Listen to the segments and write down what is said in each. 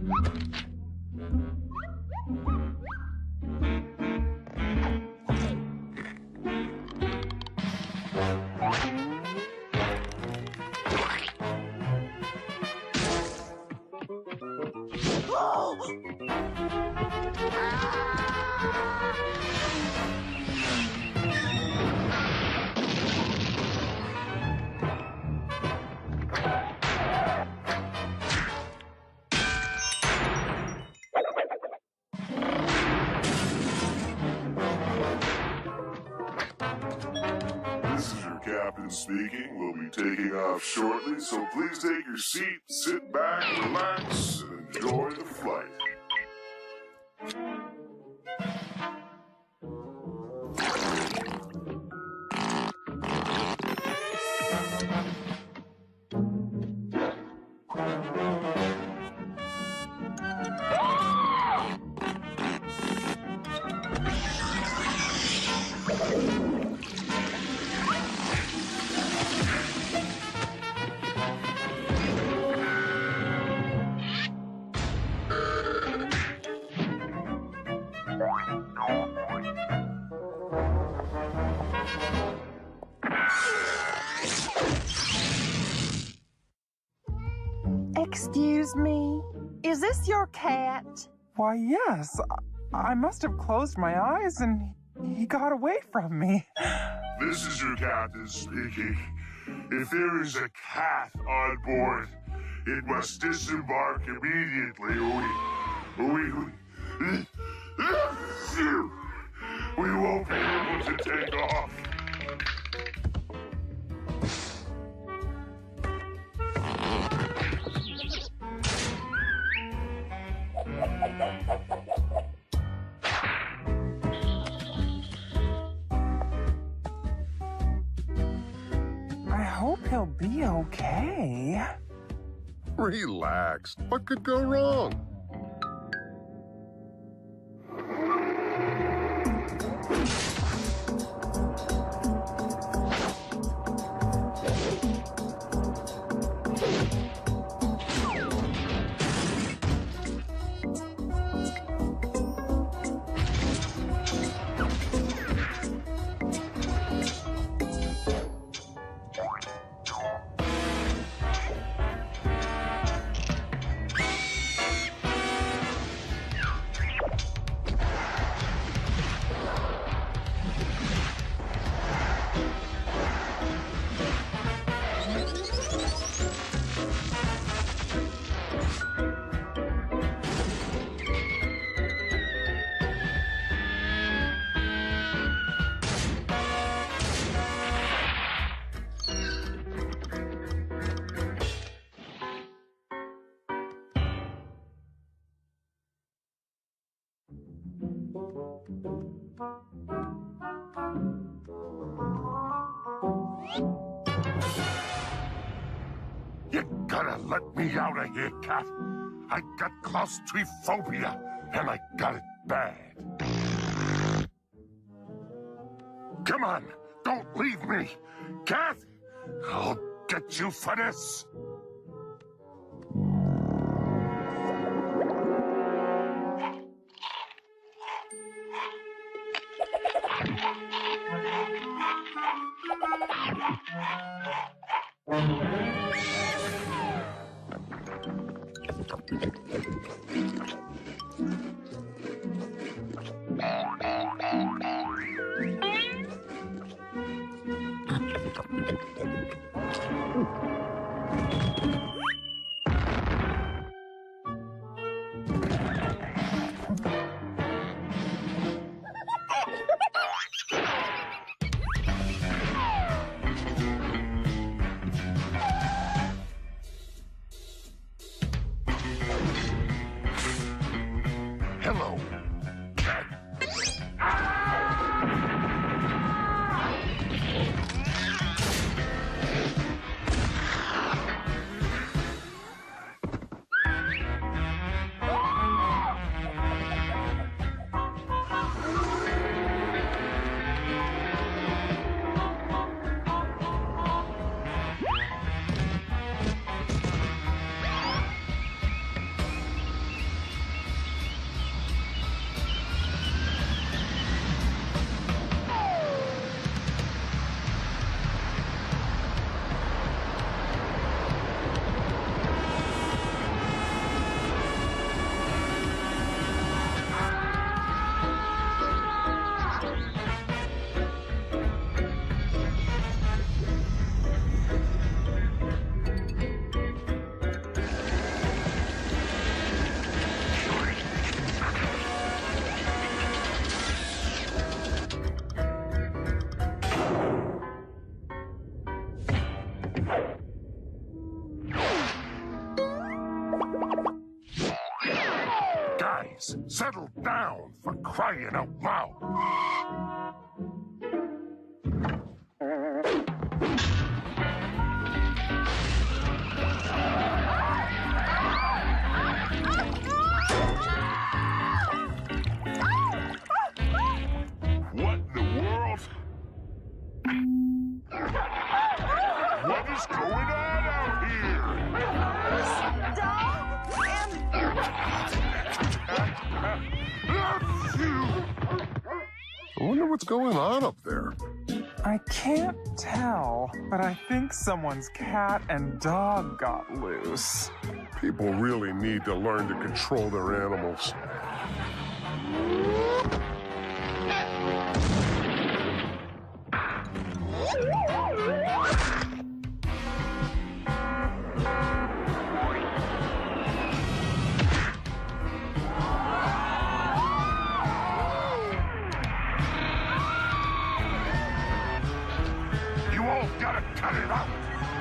This is your captain speaking. We'll be taking off shortly, so please take your seat, sit back, relax, and enjoy the flight. Excuse me, is this your cat? Why, yes. I must have closed my eyes and he got away from me. This is your captain speaking. If there is a cat on board, it must disembark immediately. We won't be able to take off. I hope he'll be okay. Relax. What could go wrong? You gotta let me out of here, cat. I got claustrophobia, and I got it bad. Come on, don't leave me. Cat, I'll get you for this. Guys, settle down, for crying out loud. What in the world? What is going on out here? Dog I wonder what's going on up there. I can't tell, but I think someone's cat and dog got loose. People really need to learn to control their animals. You all gotta cut it out.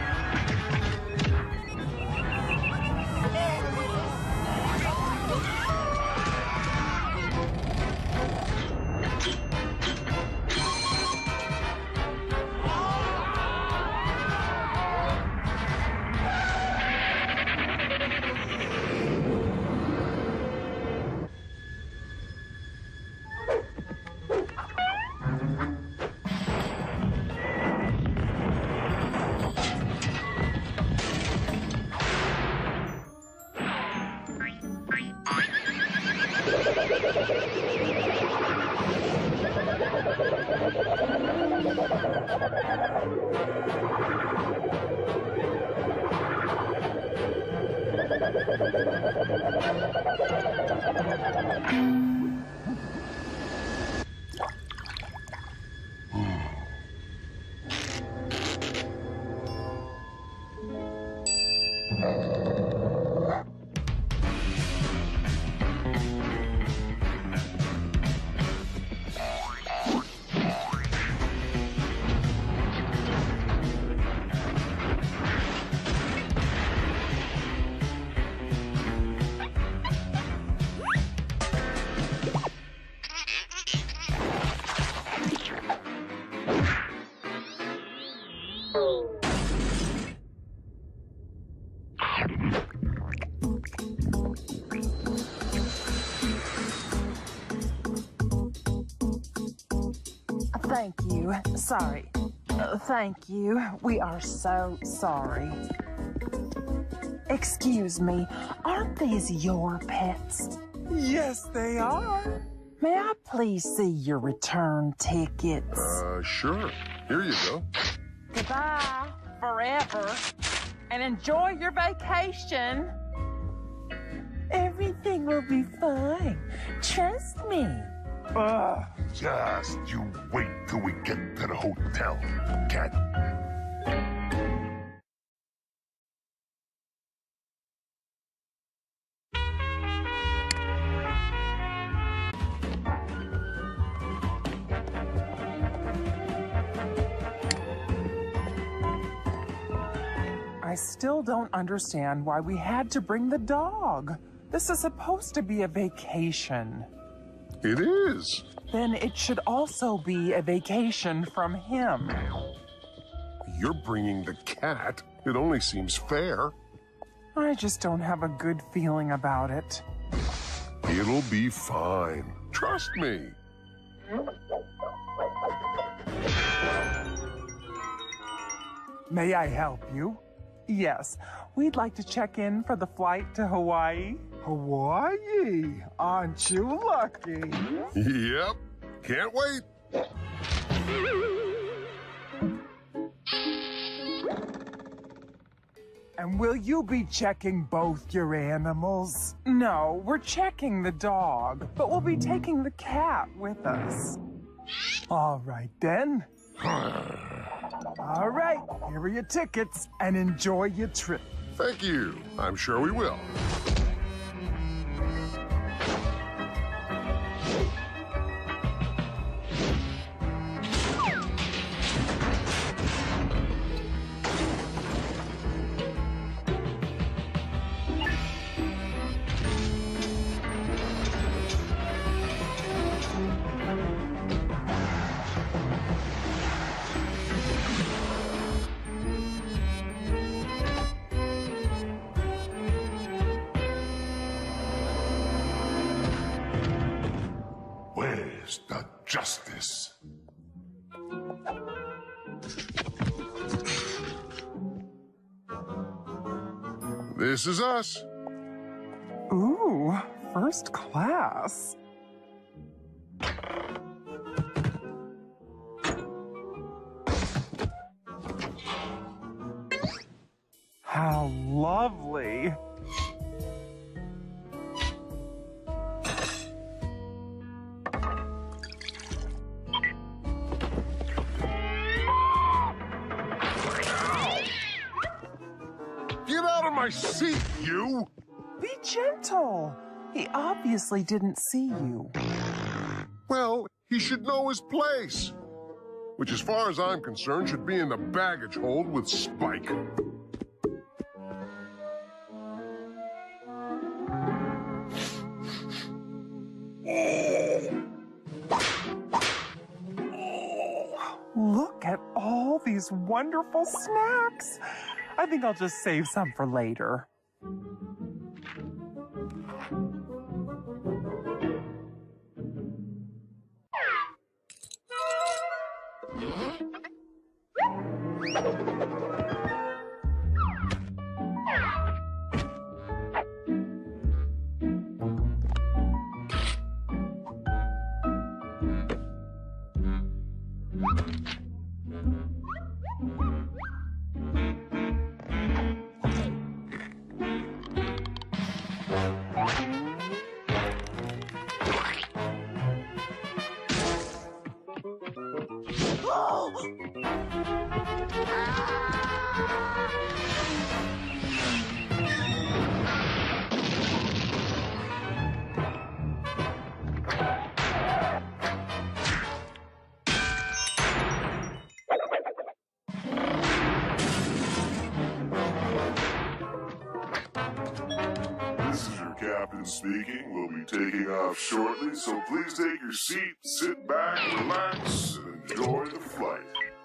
Thank you. Sorry. Thank you. We are so sorry. Excuse me, aren't these your pets? Yes, they are. May I please see your return tickets? Sure. Here you go. Goodbye, forever, and enjoy your vacation. Everything will be fine. Trust me. Ugh. Just you wait till we get to the hotel, cat. I still don't understand why we had to bring the dog. This is supposed to be a vacation. It is. Then it should also be a vacation from him. You're bringing the cat. It only seems fair. I just don't have a good feeling about it. It'll be fine. Trust me. May I help you? Yes, we'd like to check in for the flight to Hawaii. Hawaii? Aren't you lucky? Yep. Can't wait. And will you be checking both your animals? No, we're checking the dog, but we'll be taking the cat with us. All right, then. All right, here are your tickets, and enjoy your trip. Thank you. I'm sure we will. is the justice. This is us. Ooh, first class. How lovely. Get out of my seat, you! Be gentle. He obviously didn't see you. Well, he should know his place. Which, as far as I'm concerned, should be in the baggage hold with Spike. Look at all these wonderful snacks. I think I'll just save some for later. This is your captain speaking. We'll be taking off shortly, so please take your seat, sit back, relax, and enjoy the flight.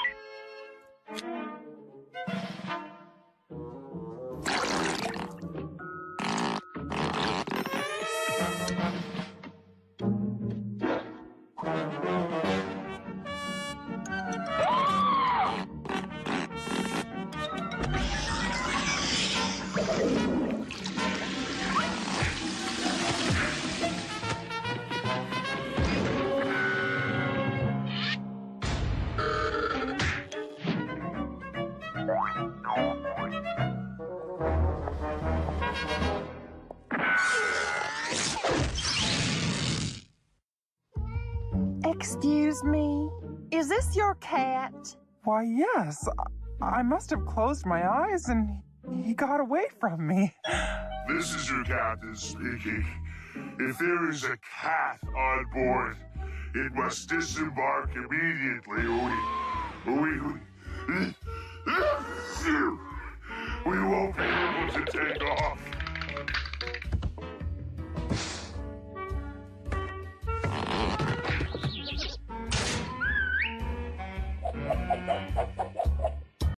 Excuse me? Is this your cat? Why, yes. I must have closed my eyes and he got away from me. This is your captain speaking. If there is a cat on board, it must disembark immediately. We won't be able to take off.